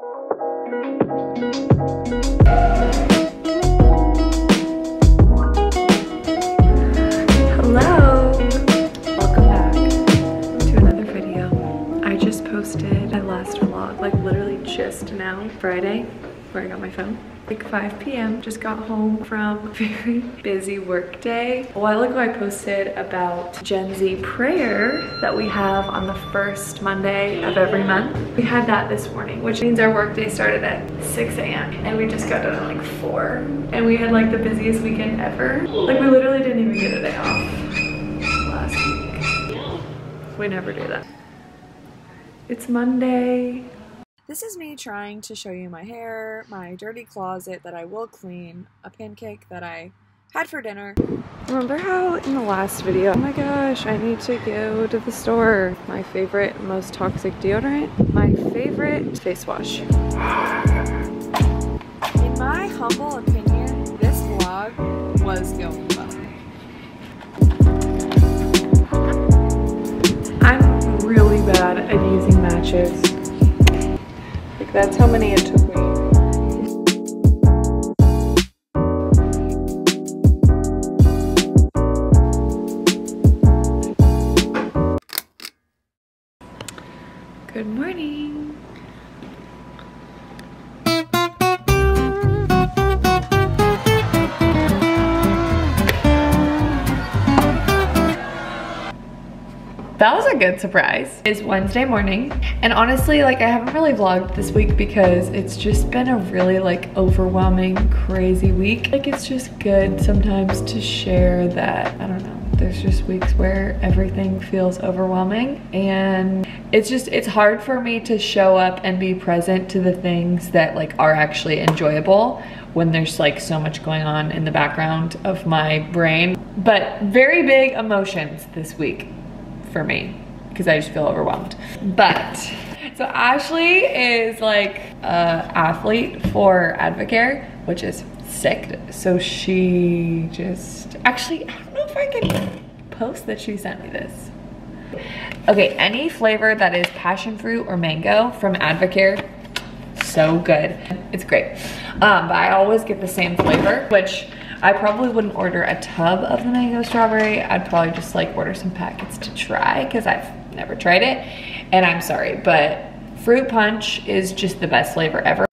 Hello! Welcome back to another video. I just posted my last vlog, like literally just now, Friday, where I got my phone. Like 5 p.m. Just got home from a very busy work day. A while ago I posted about Gen Z prayer that we have on the first Monday of every month. We had that this morning, which means our work day started at 6 a.m. and we just got done at like 4. And we had like the busiest weekend ever. Like we literally didn't even get a day off last week. We never do that. It's Monday. This is me trying to show you my hair, my dirty closet that I will clean, a pancake that I had for dinner. Remember how in the last video, oh my gosh, I need to go to the store. My favorite, most toxic deodorant, my favorite face wash. In my humble opinion, this vlog was going well. I'm really bad at using matches. That's how many it took me. Good morning. That was a good surprise. It's Wednesday morning, and honestly, like I haven't really vlogged this week because it's just been a really like overwhelming, crazy week. Like it's just good sometimes to share that, I don't know, there's just weeks where everything feels overwhelming, and it's hard for me to show up and be present to the things that like are actually enjoyable when there's like so much going on in the background of my brain. But very big emotions this week for me because I just feel overwhelmed. But so Ashley is like an athlete for Advocare, which is sick. So she just actually, I don't know if I can post that she sent me this. Okay, any flavor that is passion fruit or mango from Advocare, so good. It's great. But I always get the same flavor, which I probably wouldn't order a tub of the mango strawberry. I'd probably just like order some packets to try because I've never tried it. And I'm sorry, but fruit punch is just the best flavor ever.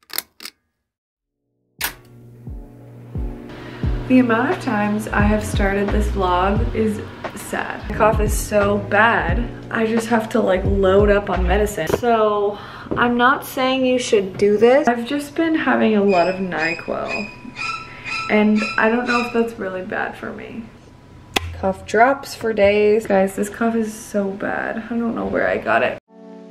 The amount of times I have started this vlog is sad. My cough is so bad, I just have to like load up on medicine. So I'm not saying you should do this. I've just been having a lot of NyQuil. And I don't know if that's really bad for me. Cough drops for days. Guys, this cough is so bad. I don't know where I got it.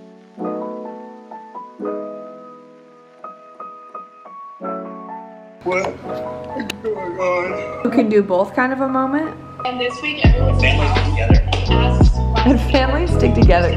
What is going on? You can do both kind of a moment. And this week, everyone's Families together. And families stick together.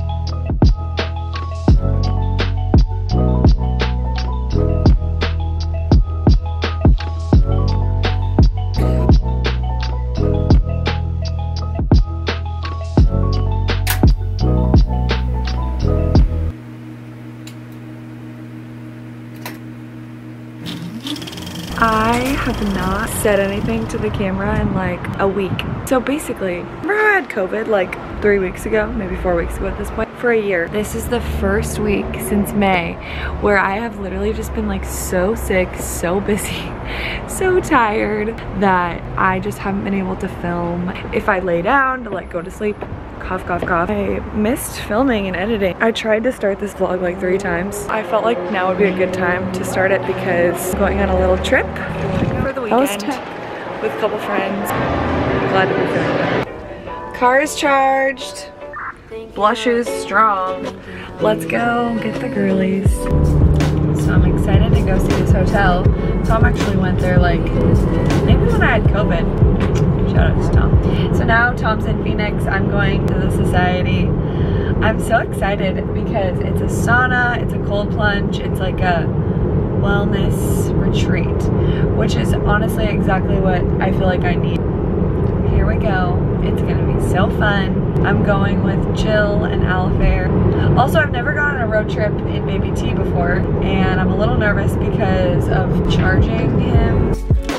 I have not said anything to the camera in like a week. So basically, remember I had COVID like 3 weeks ago, maybe 4 weeks ago at this point, for a year. This is the first week since May where I have literally just been like so sick, so busy, so tired that I just haven't been able to film. If I lay down to like go to sleep, cough, cough, cough. I missed filming and editing. I tried to start this vlog like 3 times. I felt like now would be a good time to start it because I'm going on a little trip for the weekend with a couple friends. I'm glad to be filming. Car is charged. Blushes strong. Let's go get the girlies. So I'm excited to go see this hotel. Tom actually went there like maybe when I had COVID. Shout out to Tom. So now Tom's in Phoenix. I'm going to the Society. I'm so excited because it's a sauna, it's a cold plunge, it's like a wellness retreat, which is honestly exactly what I feel like I need. Here we go. It's gonna be so fun. I'm going with Jill and Alafair. Also, I've never gone on a road trip in Baby T before, and I'm a little nervous because of charging him.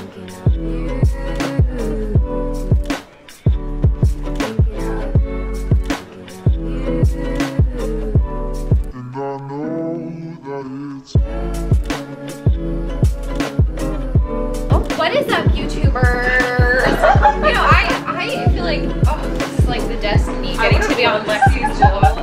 What is up, YouTubers? You know, I feel like, oh, this is like the destiny getting to be on Lexi's vlog.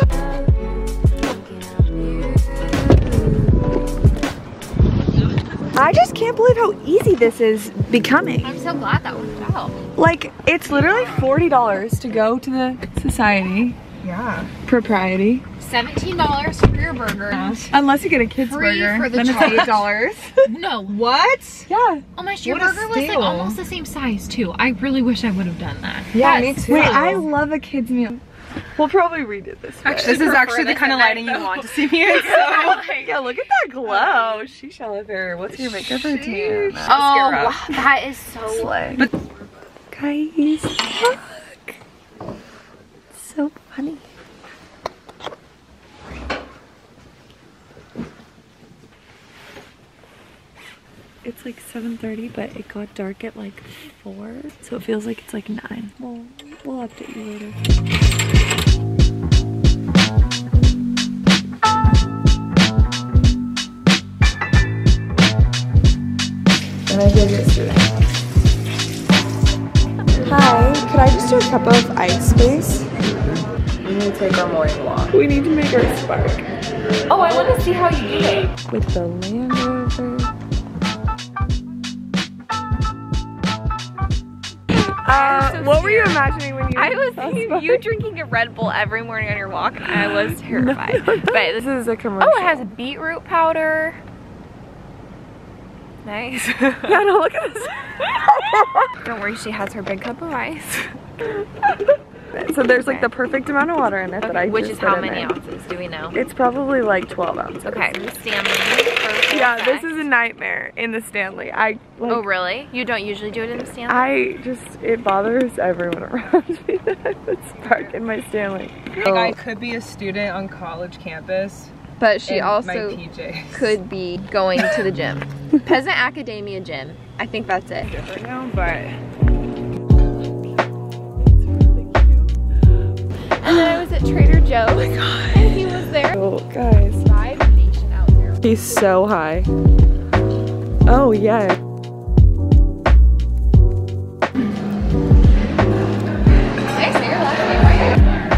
I just can't believe how easy this is becoming. I'm so glad that worked out. Like, it's literally $40 to go to the society. Yeah. Propriety. $17 for your burger. Unless you get a kid's Free burger, for the then it's $8. No. What? Yeah. Oh my, your What a burger was like steal. almost the same size too. I really wish I would have done that. Yeah, me too. Wait, I love a kid's meal. We'll probably read it this way. This is actually the kind of lighting you want to see me in. So. Yeah, look at that glow. Sheesh, Alafair. What's your makeup routine? Oh, wow, that is so Slay. But guys, look. It's so funny. It's like 7:30, but it got dark at like 4, so it feels like it's like 9. We'll update you later. And I did yesterday. Hi, could I just do a cup of ice, please? We need to take our morning walk. We need to make our spark. Oh, I want to see how you do it. With the Land Rover. What were you imagining when you I was you drinking a Red Bull every morning on your walk. I was terrified. No. But This is a commercial. oh, it has beetroot powder. Nice. Yeah, no, look at this. Don't worry, she has her big cup of ice. So there's like the perfect amount of water in it that I Which just is how put in many there. ounces do we know? It's probably like 12 ounces. Okay, the Stanley. Yeah, this is a nightmare in the Stanley. Oh really? You don't usually do it in the Stanley? It bothers everyone around me that I put spark in my Stanley. Like, I could be a student on college campus. But she in my also PJs. could be going to the gym. Peasant Academia gym. I think that's it. Different now, but And then I was at Trader Joe's. Oh my god. And he was there. Oh, guys. Vibe Nation out there. He's so high. Oh, yeah. I say your last name right.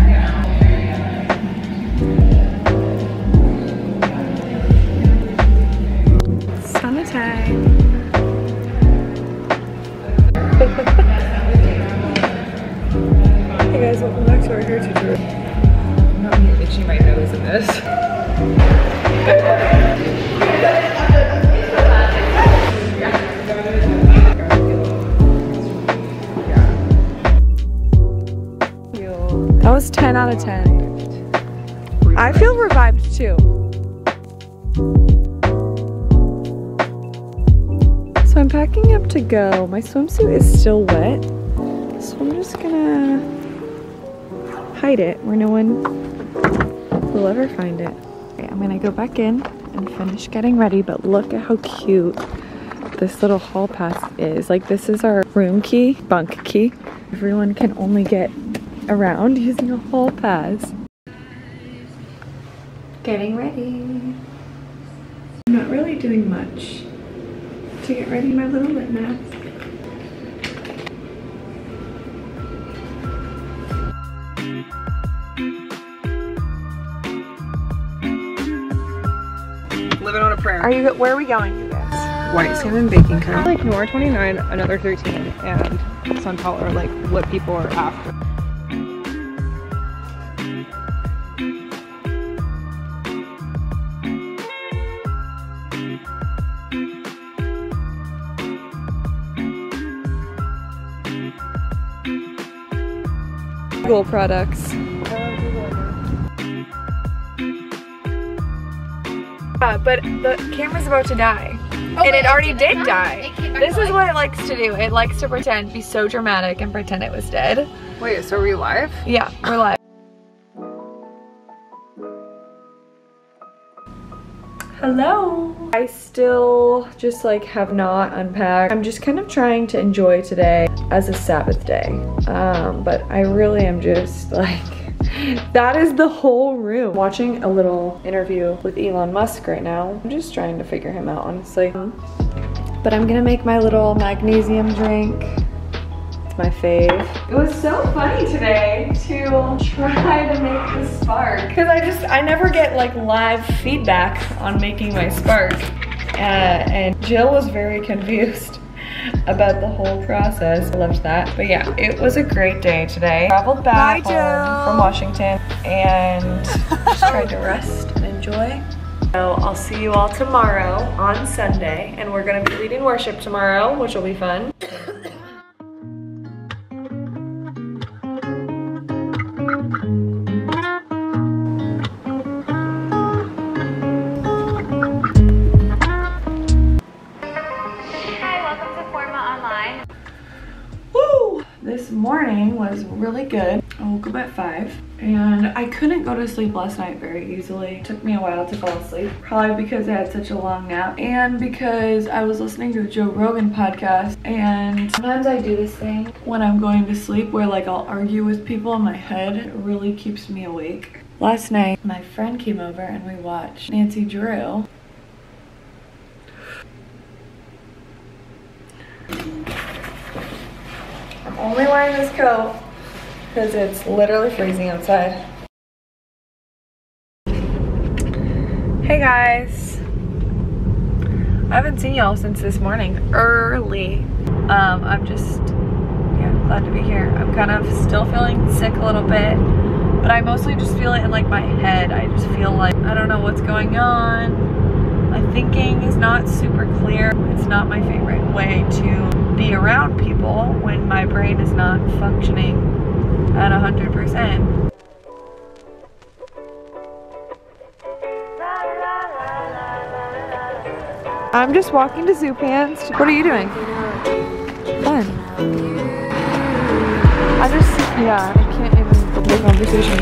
Summertime. Hey guys, welcome back to our hair tutorial. I'm itching my nose in this. That was 10 out of 10. I feel revived too. So I'm packing up to go. My swimsuit is still wet, so I'm just gonna hide it where no one will ever find it. Okay, I'm gonna go back in and finish getting ready, but look at how cute this little hall pass is. Like, this is our room key, bunk key. Everyone can only get around using a hall pass. Getting ready. I'm not really doing much to get ready my little lip mask. Living on a prayer. Where are we going, you guys? White salmon baking cone. Like Nora 29, another 13, and Sunpal are like what people are after. Google products. But the camera's about to die. And it already did die. This is what it likes to do. It likes to be so dramatic and pretend it was dead. Wait, so are we live? Yeah, we're live. Hello. I still just like have not unpacked. I'm just kind of trying to enjoy today as a Sabbath day. But I really am just like, that is the whole room. Watching a little interview with Elon Musk right now. I'm just trying to figure him out, honestly. But I'm gonna make my little magnesium drink. It's my fave. It was so funny today to try to make the spark. Cause I never get like live feedback on making my spark. And Jill was very confused about the whole process. I loved that. But yeah, it was a great day today. Traveled back home from Washington and just tried to rest and enjoy. So I'll see you all tomorrow on Sunday, and we're gonna be leading worship tomorrow, which will be fun. This morning was really good. I woke up at 5 and I couldn't go to sleep last night very easily. It took me a while to fall asleep, probably because I had such a long nap and because I was listening to a Joe Rogan podcast. And sometimes I do this thing when I'm going to sleep where like I'll argue with people in my head. It really keeps me awake. Last night my friend came over and we watched Nancy Drew. I'm only wearing this coat because it's literally freezing outside. Hey guys. I haven't seen y'all since this morning. Early. I'm just, yeah, glad to be here. I'm kind of still feeling sick a little bit, but I mostly just feel it in like my head. I just feel like I don't know what's going on. My thinking is not super clear. It's not my favorite way to be around people when my brain is not functioning at 100%. I'm just walking to Zoo Pants. What are you doing? Fun. Yeah, I can't even make conversation.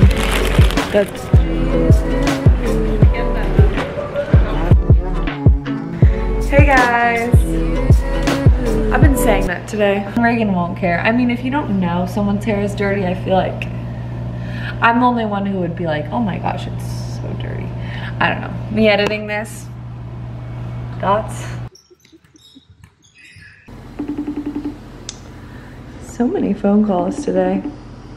Hey guys. I've been saying that today. Regan won't care. I mean, if you don't know someone's hair is dirty, I feel like I'm the only one who would be like, oh my gosh, it's so dirty. I don't know. Me editing this. Thoughts? So many phone calls today.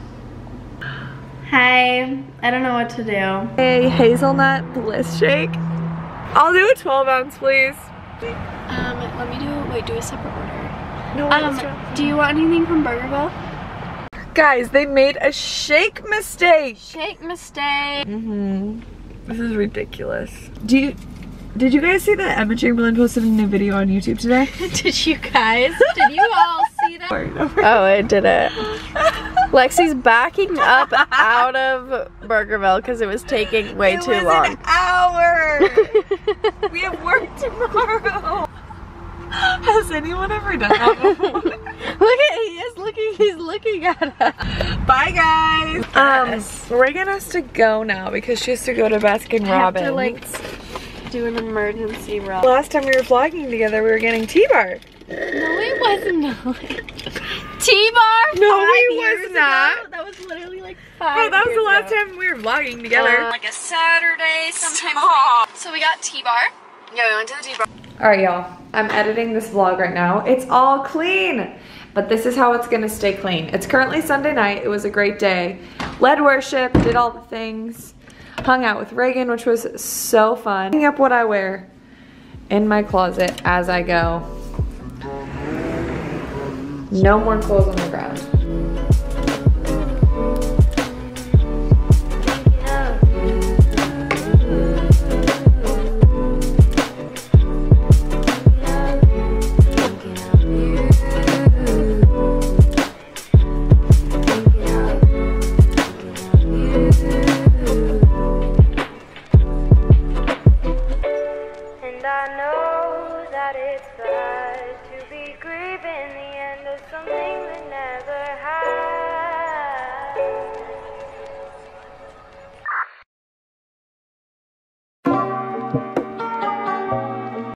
Hi, I don't know what to do. Hey, hazelnut bliss shake. I'll do a 12-ounce, please. Let me do a separate order. No, do you want anything from Burgerville? guys, they made a shake mistake. Shake mistake. This is ridiculous. Did you guys see that Emma Chamberlain posted a new video on YouTube today? Did you guys? Did you all see that? Oh, I did it. Lexi's backing up out of Burgerville because it was taking way too long. An hour. We have work tomorrow. Has anyone ever done that before? Look at he's looking at us. Bye guys. Regan has to go now because she has to go to Baskin Robbins. I have to do an emergency run. Last time we were vlogging together, we were getting T-bar. No, it wasn't. T-bar? No, it was not. That was literally like 5 years that was the last ago. time we were vlogging together. Like a Saturday sometime. So we got T-bar. Yeah, we went to the T-bar. All right, y'all. I'm editing this vlog right now. It's all clean, but this is how it's gonna stay clean. It's currently Sunday night. It was a great day. Led worship, did all the things. Hung out with Regan, which was so fun. Hanging up what I wear in my closet as I go. No more clothes on the ground.